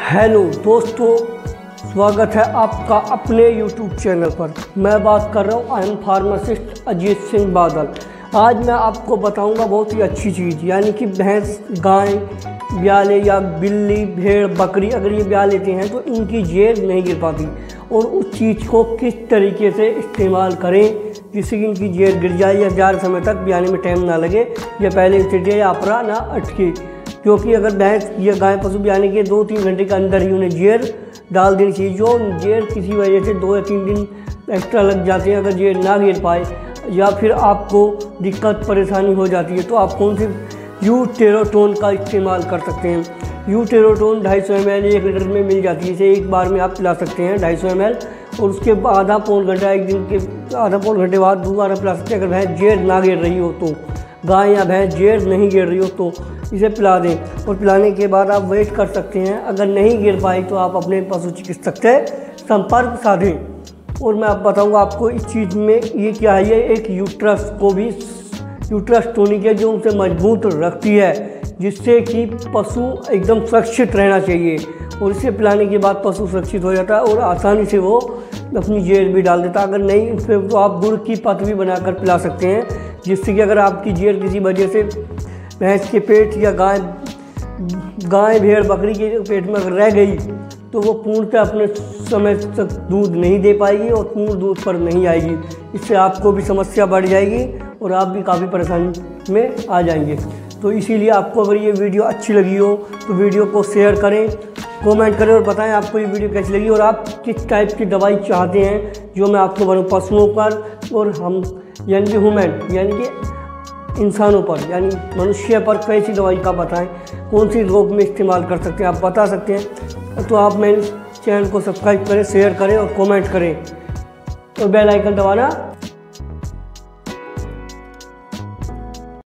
Hello दोस्तों, स्वागत है आपका अपने YouTube चैनल पर। मैं बात कर रहा हूँ, I am pharmacist Ajit Singh Badal. आज मैं आपको बताऊंगा बहुत ही अच्छी चीज़, यानी कि भैंस, गाय ब्याले या बिल्ली, भेड़, बकरी अगर ये ब्याह लेते हैं तो इनकी जेर नहीं गिर पाती, और उस चीज़ को किस तरीके से इस्तेमाल करें जिससे कि इनकी जेर गिर जाए या ज़्यादा समय तक ब्याने में टाइम ना लगे या पहले स्थिति या अपरा ना अटके। क्योंकि अगर भैंस या गाय पशु ब्याने के 2-3 घंटे के अंदर ही उन्हें जेर डाल देनी चाहिए। जो जेर किसी वजह से 2 या 3 दिन एक्स्ट्रा लग जाते हैं, अगर जेर ना गिर पाए या फिर आपको दिक्कत परेशानी हो जाती है तो आप कौन से यूटेरोटोन का इस्तेमाल कर सकते हैं। यूटेरोटोन 250 ml 1 लीटर में मिल जाती है। इसे एक बार में आप पिला सकते हैं 250 ml, और उसके आधा पौन घंटा, एक दिन के आधा पौन घंटे बाद दोबारा पिला सकते हैं। अगर भैंस जेर ना गिर रही हो तो, गाय या भैंस जेर नहीं गिर रही हो तो इसे पिला दें, और पिलाने के बाद आप वेट कर सकते हैं। अगर नहीं गिर पाई तो आप अपने पशु चिकित्सक से संपर्क साधें। और मैं आप बताऊंगा आपको इस चीज़ में ये क्या है। ये एक यूट्रस को भी, यूट्रस टोनिक है जो उसे मजबूत रखती है, जिससे कि पशु एकदम सुरक्षित रहना चाहिए। और इसे पिलाने के बाद पशु सुरक्षित हो जाता है और आसानी से वो अपनी जेर भी डाल देता है। अगर नहीं इसमें तो आप गुड़ की पत्ती भी बनाकर पिला सकते हैं, जिससे कि अगर आपकी जेर किसी वजह से भैंस के पेट या गाय भेड़ बकरी के पेट में अगर रह गई तो वो पूर्णतः अपने समय तक दूध नहीं दे पाएगी और पूर्ण दूध पर नहीं आएगी। इससे आपको भी समस्या बढ़ जाएगी और आप भी काफ़ी परेशानी में आ जाएंगे। तो इसीलिए आपको अगर ये वीडियो अच्छी लगी हो तो वीडियो को शेयर करें, कमेंट करें और बताएं आपको ये वीडियो कैसी लगी और आप किस टाइप की दवाई चाहते हैं जो मैं आपको बनाऊँ पशुओं पर, और हम यानी कि ह्यूमन यानी कि इंसानों पर यानी मनुष्य पर कैसी दवाई का बताएं, कौन सी रोग में इस्तेमाल कर सकते हैं आप बता सकते हैं। तो आप मेरे चैनल को सब्सक्राइब करें, शेयर करें और कमेंट करें और बेल आइकन दबाना